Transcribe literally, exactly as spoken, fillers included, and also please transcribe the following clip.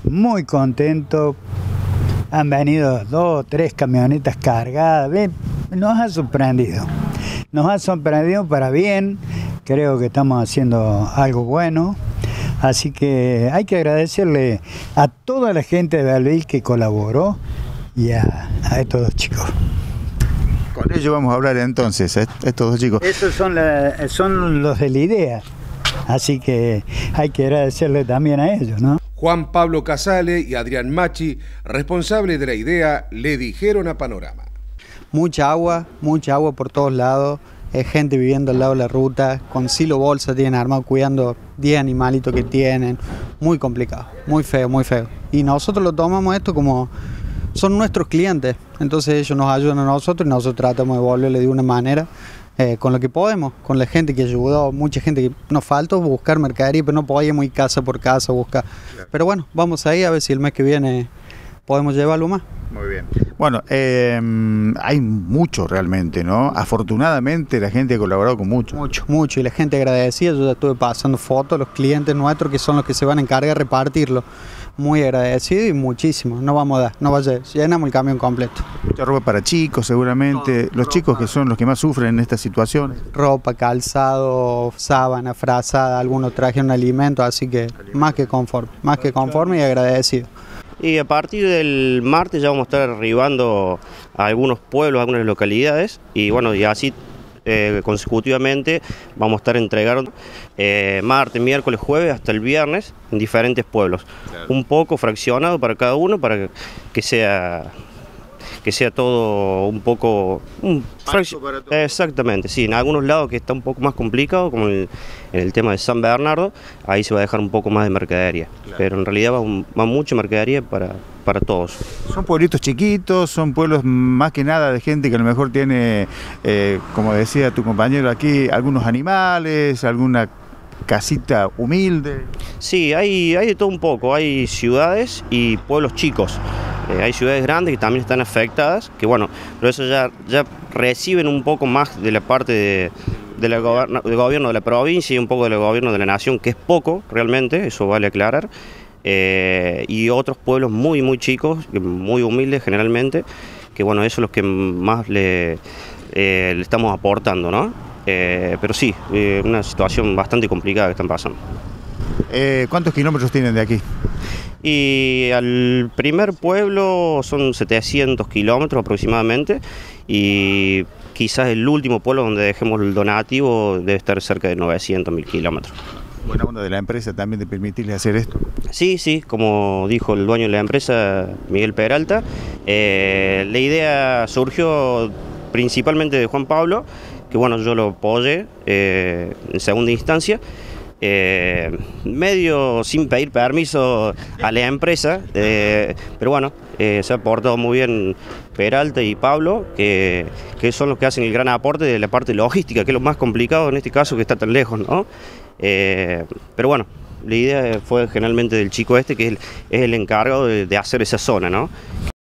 muy contentos. Han venido dos o tres camionetas cargadas. Ven, nos ha sorprendido. Nos ha sorprendido para bien. Creo que estamos haciendo algo bueno. Así que hay que agradecerle a toda la gente de Belville que colaboró y a, a estos dos chicos. Con ellos vamos a hablar entonces, a estos dos chicos. Esos son, la, son los de la idea. Así que hay que agradecerle también a ellos, ¿no? Juan Pablo Casale y Adrián Machi, responsables de la idea, le dijeron a Panorama. Mucha agua, mucha agua por todos lados, eh, gente viviendo al lado de la ruta, con silo bolsa tienen armado cuidando diez animalitos que tienen, muy complicado, muy feo, muy feo. Y nosotros lo tomamos esto como, son nuestros clientes, entonces ellos nos ayudan a nosotros y nosotros tratamos de devolverle de una manera. Eh, con lo que podemos, con la gente que ayudó, mucha gente que nos faltó buscar mercadería, pero no podíamos ir casa por casa a buscar. Claro. Pero bueno, vamos ahí a ver si el mes que viene podemos llevarlo más. Muy bien. Bueno, eh, hay mucho realmente, ¿no? Afortunadamente la gente ha colaborado con mucho. Mucho, mucho, y la gente agradecida. Yo ya estuve pasando fotos, los clientes nuestros que son los que se van a encargar de repartirlo. Muy agradecido y muchísimo, no vamos a dar, no vaya, llenamos el camión completo. Mucha ropa para chicos seguramente, todo, los ropa, chicos que son los que más sufren en estas situaciones. Ropa, calzado, sábana, frazada, algunos trajeron alimentos, así que alimento. más que conforme, más que conforme y agradecido. Y a partir del martes ya vamos a estar arribando a algunos pueblos, a algunas localidades, y bueno, y así Eh, consecutivamente vamos a estar entregando eh, martes, miércoles, jueves hasta el viernes en diferentes pueblos, claro. Un poco fraccionado para cada uno para que sea que sea todo un poco un todo. Exactamente, sí, en algunos lados que está un poco más complicado, como en el, en el tema de San Bernardo, ahí se va a dejar un poco más de mercadería, claro. Pero en realidad va, un, va mucha mercadería para, para todos. Son pueblitos chiquitos, son pueblos más que nada de gente que a lo mejor tiene, eh, como decía tu compañero aquí, algunos animales, alguna casita humilde. Sí, hay, hay de todo un poco, hay ciudades y pueblos chicos. Eh, hay ciudades grandes que también están afectadas, que bueno, pero eso ya, ya reciben un poco más de la parte de, de la goberna, del gobierno de la provincia y un poco del gobierno de la nación, que es poco realmente, eso vale aclarar, eh, y otros pueblos muy muy chicos, muy humildes generalmente, que bueno, eso es lo que más le, eh, le estamos aportando, ¿no? Eh, pero sí, eh, una situación bastante complicada que están pasando. Eh, ¿Cuántos kilómetros tienen de aquí? Y al primer pueblo son setecientos kilómetros aproximadamente, y quizás el último pueblo donde dejemos el donativo debe estar cerca de novecientos mil kilómetros. Buena onda de la empresa también de permitirle hacer esto. Sí, sí, como dijo el dueño de la empresa, Miguel Peralta, eh, la idea surgió principalmente de Juan Pablo, que bueno, yo lo apoyé eh, en segunda instancia, eh, medio sin pedir permiso a la empresa, eh, pero bueno, eh, se ha portado muy bien Peralta y Pablo, que, que son los que hacen el gran aporte de la parte logística, que es lo más complicado en este caso, que está tan lejos, ¿no? Eh, pero bueno, la idea fue generalmente del chico este, que es el, es el encargado de, de hacer esa zona, ¿no?